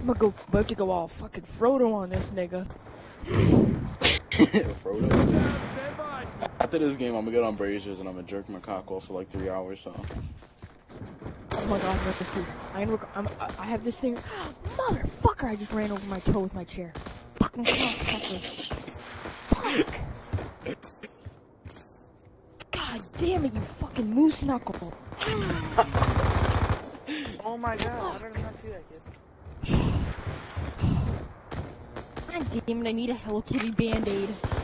I'm about to go all fucking Frodo on this nigga. Frodo. After this game, I'm gonna get on brazzers and I'm gonna jerk my cock off for like 3 hours. So. Oh my god, what this is? I have this thing. Motherfucker! I just ran over my toe with my chair. Fucking cocksucker. Fuck! God damn it, you fucking moose knuckle! Oh my god, how did I not see that kid? God damn it, I need a Hello Kitty band-aid.